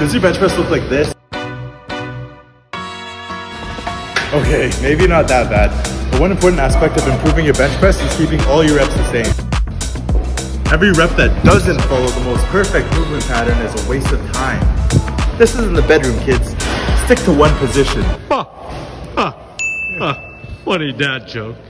Does your bench press look like this? Okay, maybe not that bad, but one important aspect of improving your bench press is keeping all your reps the same. Every rep that doesn't follow the most perfect movement pattern is a waste of time. This isn't the bedroom, kids. Stick to one position. Funny dad joke.